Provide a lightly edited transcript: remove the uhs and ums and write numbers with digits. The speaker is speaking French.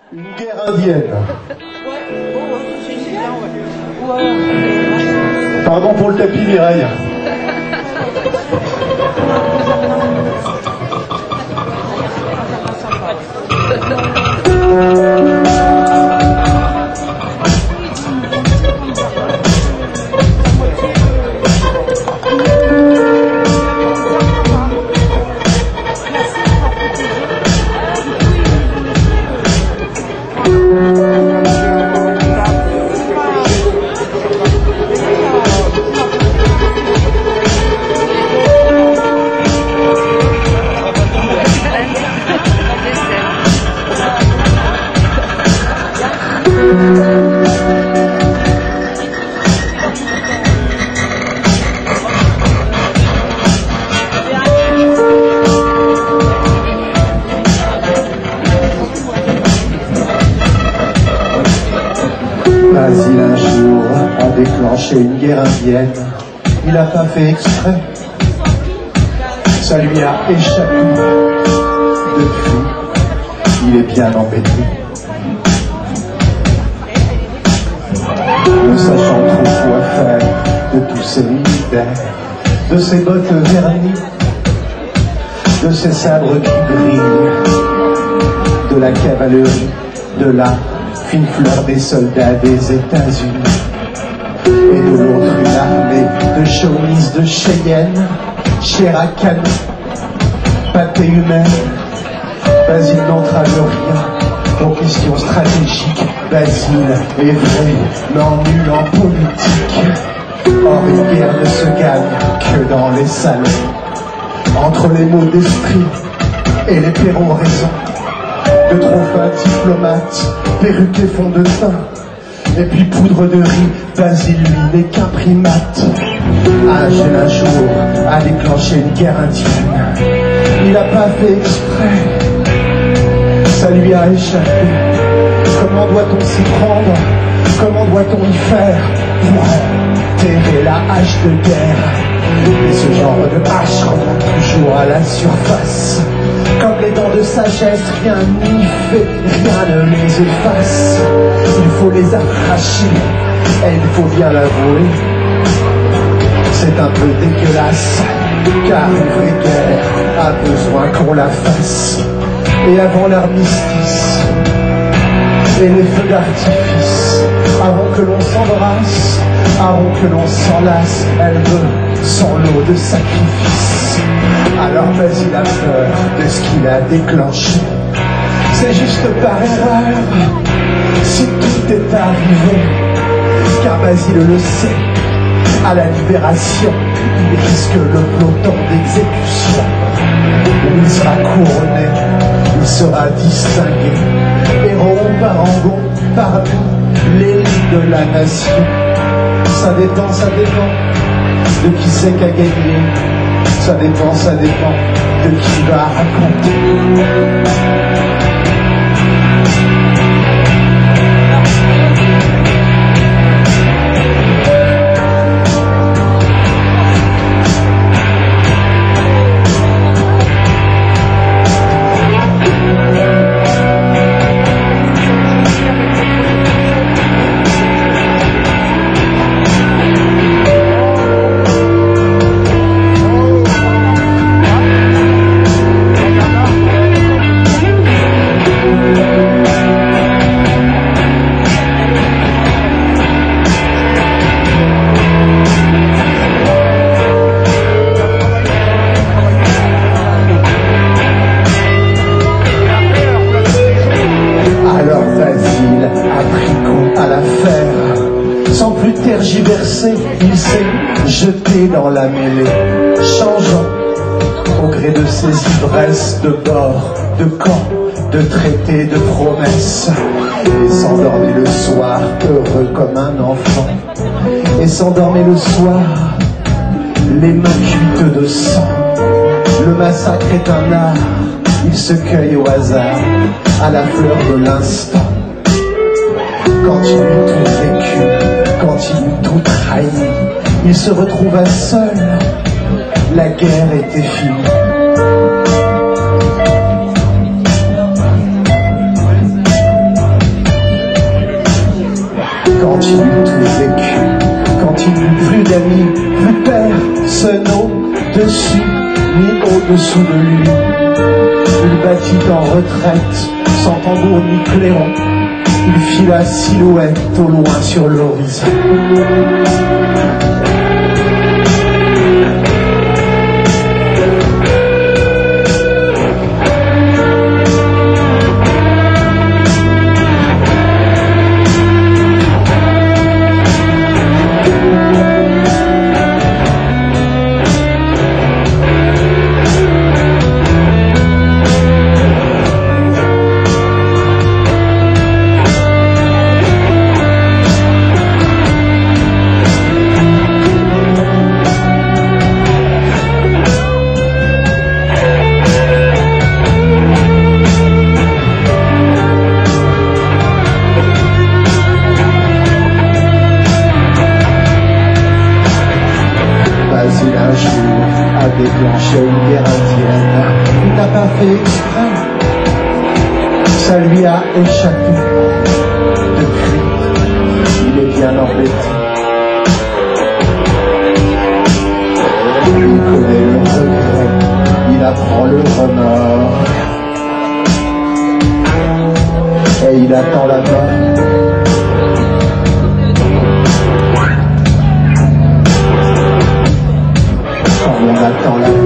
Une guerre indienne. Pardon pour le tapis, Mireille. Basile un jour a déclenché une guerre indienne. Il n'a pas fait exprès. Ça lui a échappé. Depuis, il est bien embêté. Ne sachant trop quoi faire de tous ces militaires, de ses bottes vernies, de ses sabres qui brillent, de la cavalerie, de la fine fleur des soldats des États-Unis, et de l'autre une armée de chauvistes de Cheyenne, chair à canon, pâté humaine. Basile n'entrave rien aux questions stratégiques. Basile est vrai, mais en nul en politique. Or une guerre ne se gagne que dans les salons, entre les mots d'esprit et les péroraisons. De trop fins diplomates, perruque et fond de teint, et puis poudre de riz. Basile, lui, n'est qu'un primate. Agile un jour a déclenché une guerre indienne. Il n'a pas fait exprès, ça lui a échappé. Comment doit-on s'y prendre? Comment doit-on y faire pour enterrer la hache de guerre? Et ce genre de hache remonte toujours à la surface. Comme les dents de sagesse, rien n'y fait, rien ne les efface. Il faut les arracher, et il faut bien l'avouer, c'est un peu dégueulasse, car une vraie guerre a besoin qu'on la fasse. Et avant l'armistice et les feux d'artifice, avant que l'on s'embrasse, avant que l'on s'enlace, elle veut son lot de sacrifices. Alors Basile a peur de ce qu'il a déclenché. C'est juste par erreur si tout est arrivé, car Basile le sait, à la libération il risque le peloton d'exécution. Il sera couronné, il sera distingué, héros parangon parmi l'élite de la nation. Ça dépend de qui c'est qu'a gagné. Ça dépend de qui va raconter. Sans plus tergiverser, il s'est jeté dans la mêlée, changeant au gré de ses ivresses de bord, de camp, de traités, de promesses, et s'endormait le soir, heureux comme un enfant, et s'endormait le soir, les mains cuites de sang. Le massacre est un art, il se cueille au hasard, à la fleur de l'instant. Quand il eut tout vécu, quand il eut tout trahi, il se retrouva seul, la guerre était finie. quand il eut tout vécu, quand il n'eut plus d'amis, plus personne au-dessus, ni au-dessous de lui. Il battit en retraite, sans tambour ni clairon, il fit la silhouette au loin sur l'horizon. Il un jour a déclenché une guerre indienne. Il n'a pas fait exprès, ça lui a échappé. Depuis, il est bien embêté. Il connaît le regret, il apprend le remords, et il attend la mort. On attend la